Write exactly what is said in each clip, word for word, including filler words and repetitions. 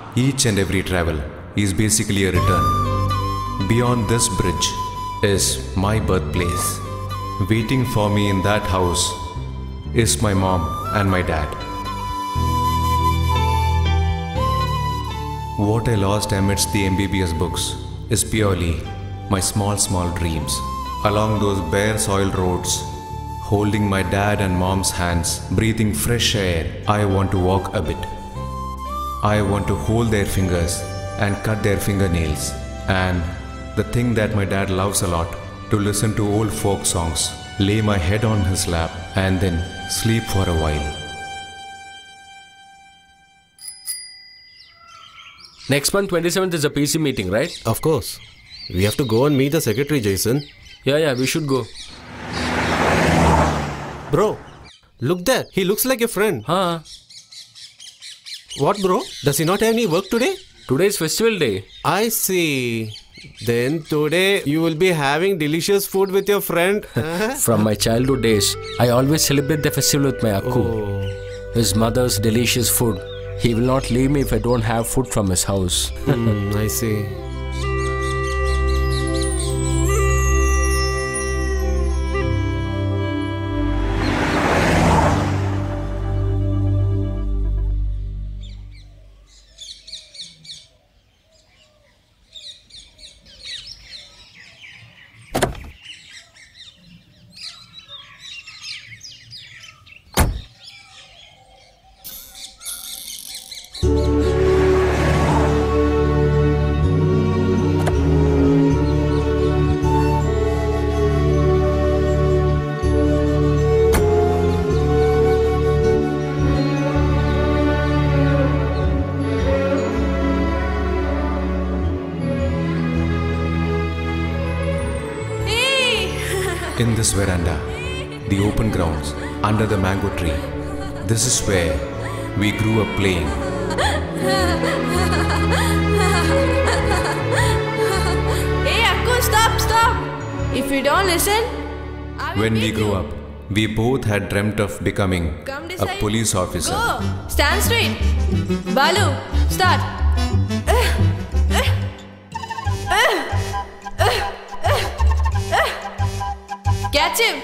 Each and every travel is basically a return. Beyond this bridge is my birthplace. Waiting for me in that house is my mom and my dad. What I lost amidst the M B B S books is purely my small, small dreams. Along those bare soil roads, holding my dad and mom's hands, breathing fresh air, I want to walk a bit. I want to hold their fingers and cut their fingernails. And the thing that my dad loves a lot, to listen to old folk songs, lay my head on his lap and then sleep for a while. Next month, twenty-seventh is a P C meeting, right? Of course. We have to go and meet the secretary, Jason. Yeah, yeah, we should go. Bro, look there. He looks like a friend. Huh? What, bro? Does he not have any work today? Today is festival day. I see. Then today you will be having delicious food with your friend. From my childhood days, I always celebrate the festival with my Akku. Oh. His mother's delicious food. He will not leave me if I don't have food from his house. Hmm, I see. In this veranda, the open grounds, under the mango tree, this is where we grew up playing. Hey, Akku, stop, stop! If you don't listen, I will When we beat grew you. up, we both had dreamt of becoming Come a decide. police officer. Go! Stand straight! Balu, start! Catch him!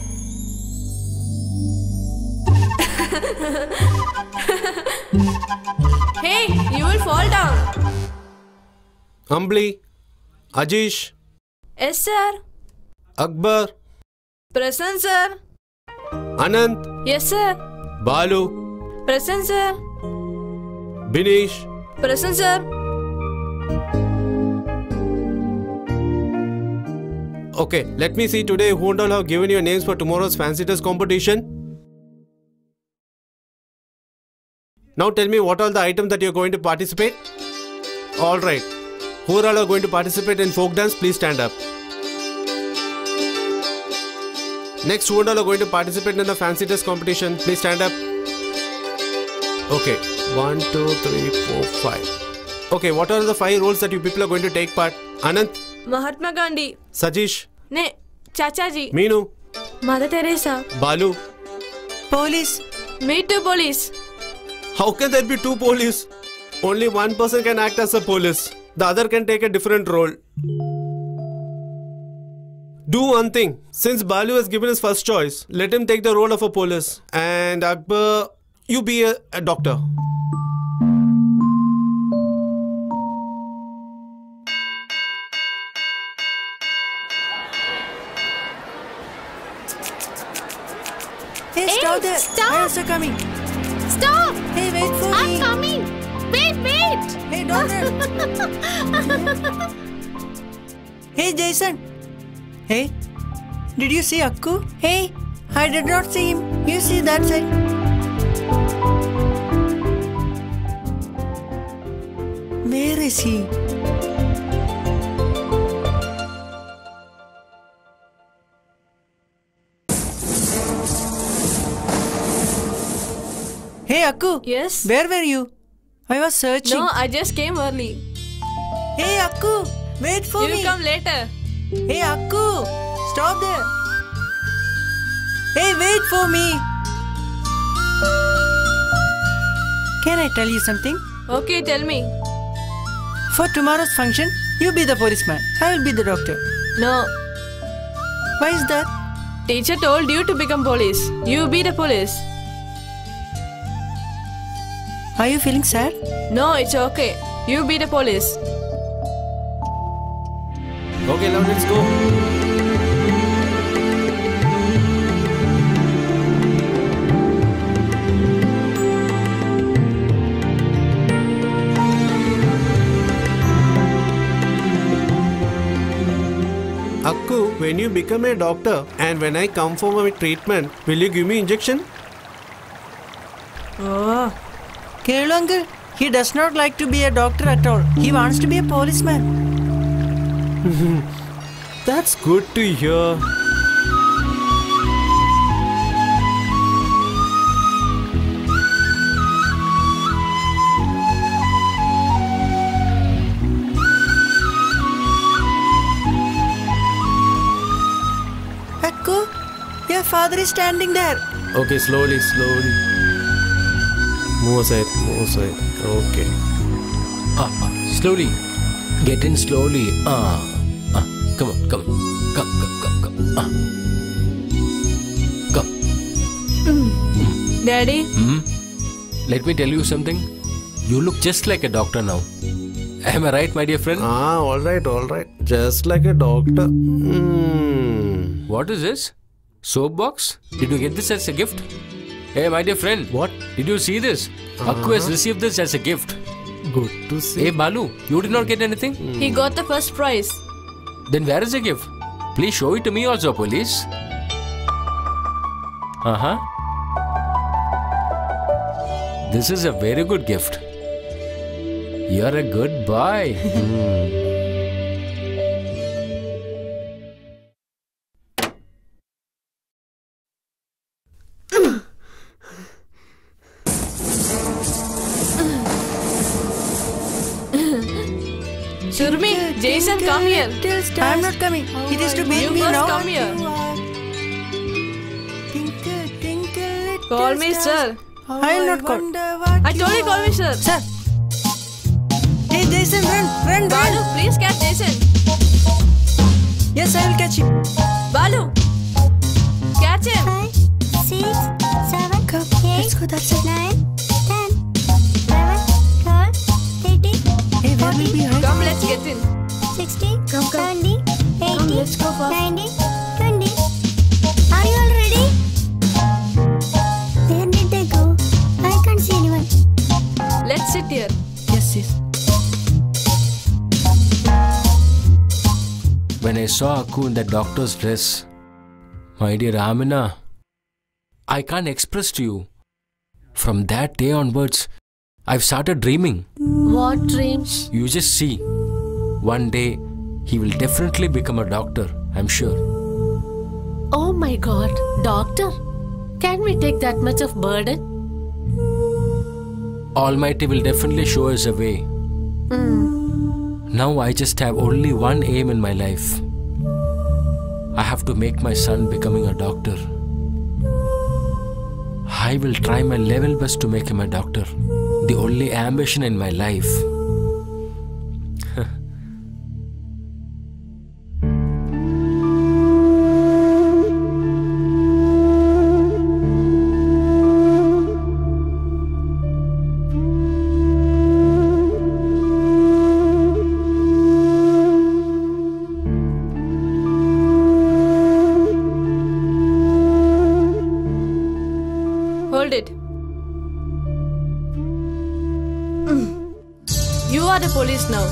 Hey, you will fall down. Ambli, Ajish, Yes, sir. Akbar, Present, sir. Anant, Yes, sir. Balu, Present, sir. Binish. Present, sir. Okay, let me see today who all have given your names for tomorrow's fancy dress competition. Now tell me what are the items that you are going to participate. Alright, who all are going to participate in folk dance, please stand up. Next, who all are going to participate in the fancy dress competition, please stand up. Okay, one, two, three, four, five. Okay, what are the five roles that you people are going to take part? Anant, Mahatma Gandhi. Sajish, Ne, Chachaji. Meenu, Mother Teresa. Balu. Police. Me too, police. How can there be two police? Only one person can act as a police. The other can take a different role. Do one thing. Since Balu has given his first choice, let him take the role of a police. And Akbar, you be a, a doctor. Hey, stop there. stop. I also coming. Stop! Hey, wait for I'm me. coming! Wait, wait! Hey, don't run. Hey, Jason. Hey, did you see Akku? Hey, I did not see him. You see that side. Where is he? Hey, Akku. Yes? Where were you? I was searching. No, I just came early. Hey, Akku. Wait for You me. will come later. Hey, Akku. Stop there. Hey, wait for me. Can I tell you something? Okay, tell me. For tomorrow's function, you be the policeman. I will be the doctor. No. Why is that? Teacher told you to become police. You be the police. Are you feeling sad? No, it's okay. You be the police. Okay, now let's go. Akku, when you become a doctor and when I come for my treatment, will you give me injection? Oh. Kelu uncle, he does not like to be a doctor at all. He wants to be a policeman. That's good to hear. Akku, your father is standing there. Okay, slowly, slowly. Move aside, move aside. Okay. Ah, ah, slowly. Get in slowly. Ah, ah. Come on, come on. Come, come, come, come. Ah. Come. Daddy? Hmm? Let me tell you something. You look just like a doctor now. Am I right, my dear friend? Ah, alright, alright. Just like a doctor. Hmm. What is this? Soap box? Did you get this as a gift? Hey, my dear friend. What? Did you see this? Uh-huh. Akku has received this as a gift. Good to see. Hey, Balu, you did not get anything? He got the first prize. Then where is the gift? Please show it to me also, police. Uh-huh. This is a very good gift. You're a good boy. Hmm. Surmi, Jason, come here. I'm not coming. It is to beat You me first now. come here. Tinkle, tinkle, little Call me star. sir. I will not call. I told you call me sir. Sir. Hey, Jason, run, run, Balu, run. please catch Jason. Yes, I will catch him. Balu, catch him. Five, six, seven, Come, eight, let's go that side. nine, ten, eleven, twelve, thirteen, Hey, where will be hide? Come, let's get in. sixteen, Come, come. seventeen, eighteen, let's go fast. nineteen, twenty. Are you all ready? Where did they go? I can't see anyone. Let's sit here. Yes, yes. When I saw Akku in that doctor's dress, my dear Amina, I can't express to you. From that day onwards, I've started dreaming. What dreams? You just see. One day, he will definitely become a doctor, I'm sure. Oh my god, doctor, can we take that much of burden? Almighty will definitely show us a way. Now I just have only one aim in my life. I have to make my son becoming a doctor. I will try my level best to make him a doctor. The only ambition in my life. Hold it. You are the police now.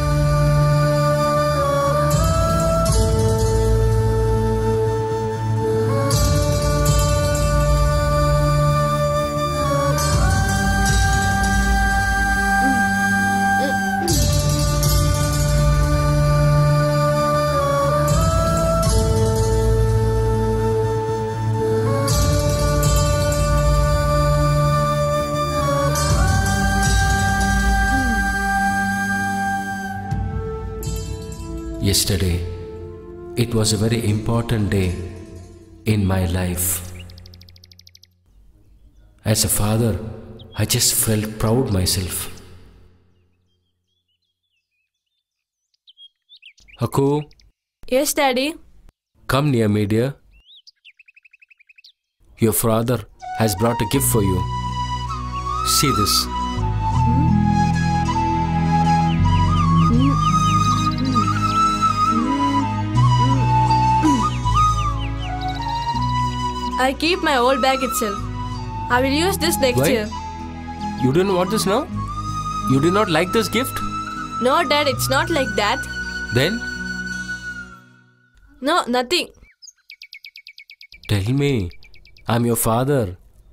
Yesterday, it was a very important day in my life. As a father, I just felt proud myself. Akku, Yes, Daddy. come near me, dear. Your father has brought a gift for you. See this. I keep my old bag itself. I will use this next Why? year. You didn't want this now? You did not like this gift? No, Dad, it's not like that. Then No, nothing. tell me, I'm your father.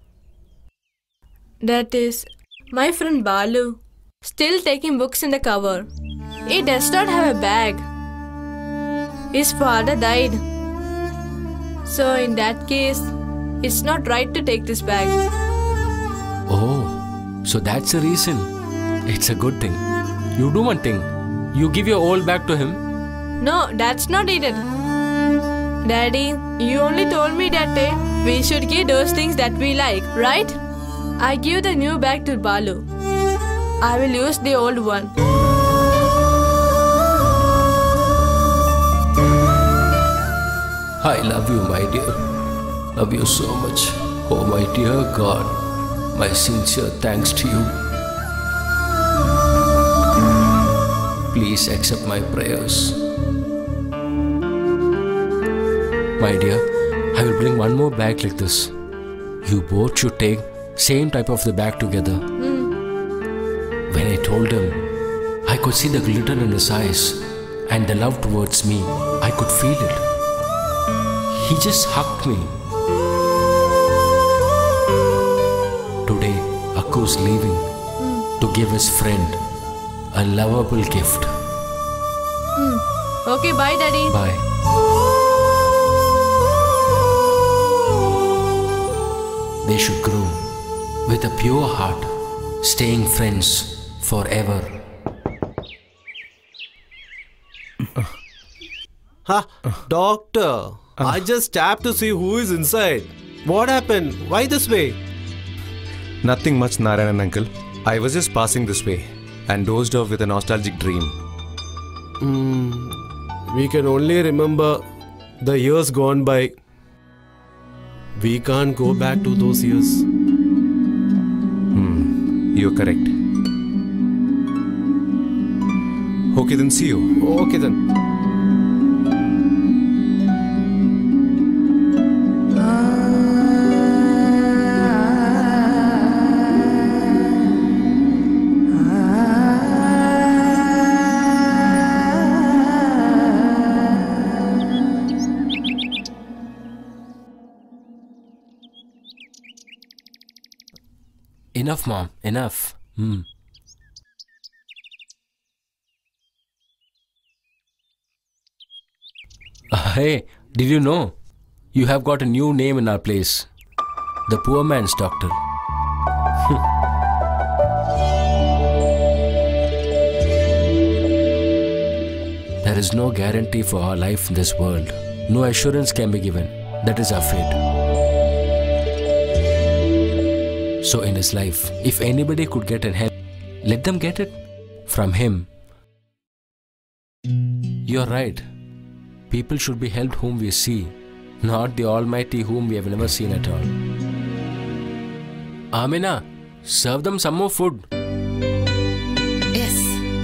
That is my friend Balu. Still taking books in the cover. He does not have a bag. His father died. So in that case, it's not right to take this bag. Oh, so that's the reason. It's a good thing. You do one thing. You give your old bag to him. No, that's not needed. Daddy, you only told me that day we should give those things that we like, right? I give the new bag to Balu. I will use the old one. I love you, my dear. Love you so much. Oh, my dear God. My sincere thanks to you. Please accept my prayers. My dear, I will bring one more bag like this. You both should take same type of the bag together. When I told him, I could see the glitter in his eyes and the love towards me. I could feel it. He just hugged me. Today, Akku's leaving to give his friend a lovable gift. Okay, bye, Daddy. Bye. They should grow with a pure heart, staying friends forever. Ha, doctor. I just tapped to see who is inside. What happened? Why this way? Nothing much, Narayanan uncle. I was just passing this way and dozed off with a nostalgic dream. Hmm. We can only remember the years gone by. We can't go back to those years. Hmm. You're correct. Okay, then see you. Okay then. Enough, Mom. Enough. Hmm. Uh, hey, did you know? You have got a new name in our place. The poor man's doctor. There is no guarantee for our life in this world. No assurance can be given. That is our fate. So in his life, if anybody could get an help, let them get it from him. You're right. People should be helped whom we see, not the Almighty whom we have never seen at all. Amina, serve them some more food. Yes.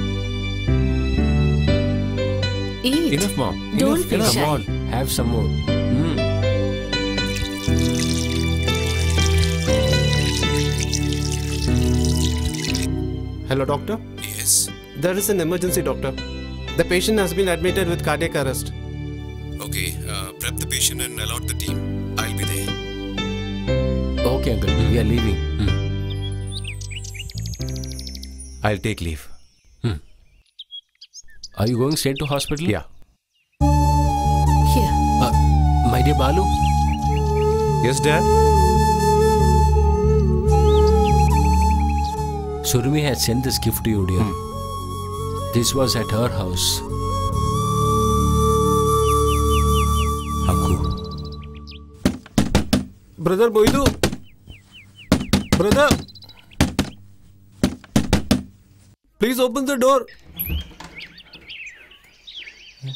Eat. Enough, Mom. Don't enough, be enough. shy. Come on, have some more. Mm. Hello, doctor? Yes. There is an emergency, doctor. The patient has been admitted with cardiac arrest. Okay, uh, prep the patient and allot the team. I'll be there. Okay, uncle. We are leaving. Mm. I'll take leave. Hmm. Are you going straight to hospital? Yeah. Here. Uh, my dear Balu, Yes, Dad? Surmi had sent this gift to you, dear. This was at her house. Akku. Brother Boidu! Brother! Please open the door.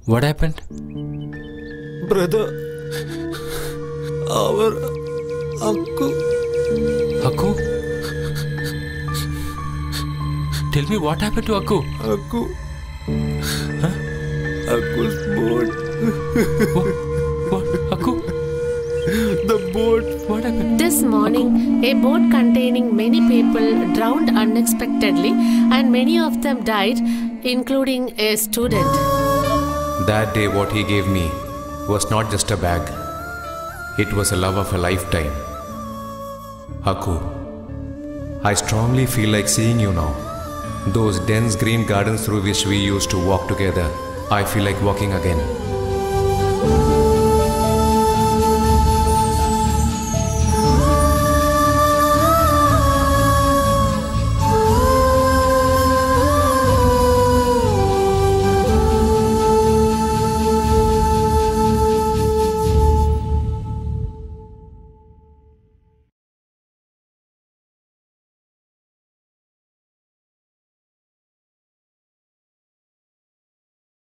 What happened? Brother, our Akku. Akku? Tell me what happened to Akku? Akku. Huh? Akku's boat. What? What? Akku? The boat. What happened? This morning, a boat containing many people drowned unexpectedly and many of them died, including a student. That day, what he gave me was not just a bag, it was a love of a lifetime. Akku, I strongly feel like seeing you now. Those dense green gardens through which we used to walk together, I feel like walking again.